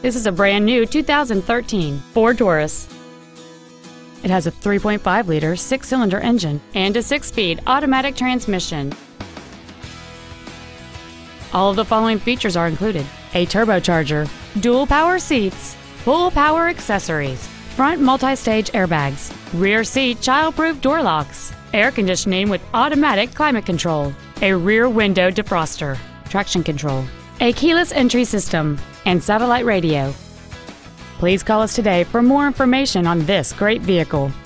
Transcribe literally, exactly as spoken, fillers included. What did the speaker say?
This is a brand new two thousand thirteen Ford Taurus. It has a three point five liter six-cylinder engine and a six-speed automatic transmission. All of the following features are included: a turbocharger, dual power seats, full power accessories, front multi-stage airbags, rear seat child-proof door locks, air conditioning with automatic climate control, a rear window defroster, traction control, a keyless entry system, and satellite radio. Please call us today for more information on this great vehicle.